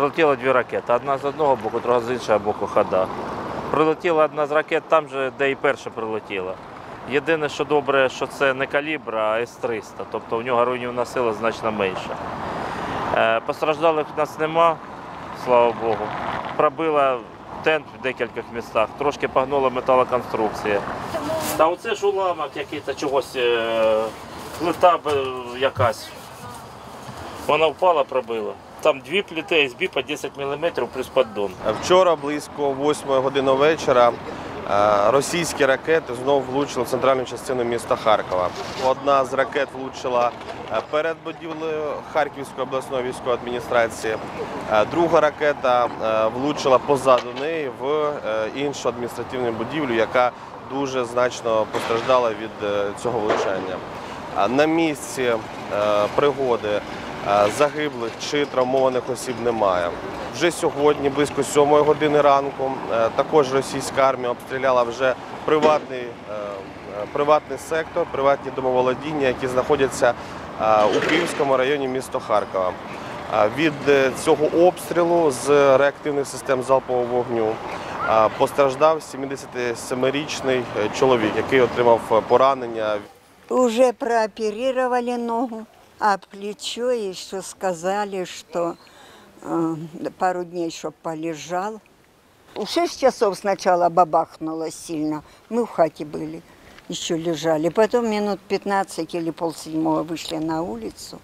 Прилетіло дві ракети. Одна з одного боку, друга з іншого боку хода. Прилетіла одна з ракет там же, де і перша прилетіла. Єдине, що добре, що це не калібр, а С-300, тобто в нього руйнівна сила значно менша. Постраждалих у нас нема, слава Богу. Пробила тент в декількох містах, трошки погнула металоконструкція. Та оце ж уламок який-то чогось, плита якась. Вона впала, пробила. Там дві плити СБ по 10 мм плюс поддон. Вчора близько 8 години вечора російські ракети знову влучили в центральну частину міста Харкова. Одна з ракет влучила перед будівлею Харківської обласної військової адміністрації, друга ракета влучила позаду неї в іншу адміністративну будівлю, яка дуже значно постраждала від цього влучання. На місці пригоди загиблих чи травмованих осіб немає. Вже сьогодні, близько 7 години ранку, також російська армія обстріляла вже приватний сектор, приватні домоволодіння, які знаходяться у Київському районі міста Харкова. Від цього обстрілу з реактивних систем залпового вогню постраждав 77-річний чоловік, який отримав поранення. Уже прооперировали ногу, а плечо еще сказали, что пару дней, чтобы полежал. В 6 часов сначала бабахнуло сильно, мы в хате были, еще лежали. Потом минут 15 или полседьмого вышли на улицу.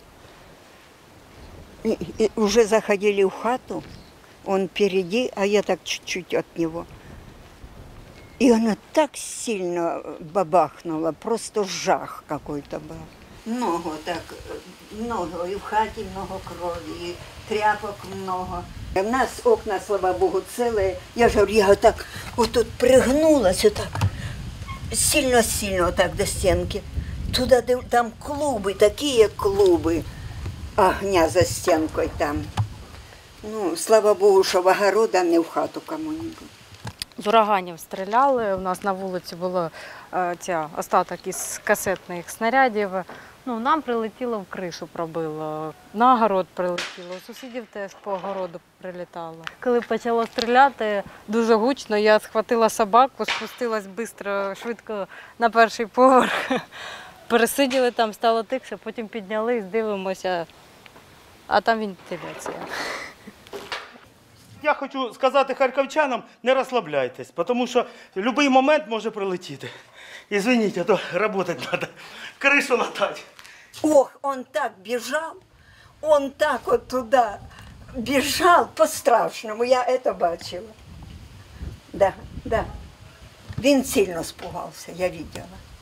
И уже заходили в хату, он впереди, а я так чуть-чуть от него. И оно так сильно бабахнуло, просто жах какой-то был. Много так, много, и в хате много крови, и тряпок много. У нас окна, слава Богу, целые. Я же говорю, я вот так вот тут пригнулась, вот так, сильно-сильно вот так до стенки. Туда, там клубы, такие клубы огня за стенкой там. Ну, слава Богу, що в огород, а не в хату кому-нибудь. З ураганів стріляли, у нас на вулиці було остаток із касетних снарядів. Ну, нам прилетіло в кришу, пробило, на огород прилетіло, у сусідів теж по огороду прилітало. Коли почало стріляти дуже гучно, я схватила собаку, спустилась швидко на перший поверх. Пересиділи там, стало тихше, потім піднялись, дивимося, а там вентиляція. Я хочу сказати харківчанам, не розслабляйтесь, тому що в будь-який момент може прилетіти. Извините, а то працювати треба, кришу латати. Ох, он так бежал, он так вот туда бежал по-страшному, я это бачила. Да, да. Він сильно спугався, я видела.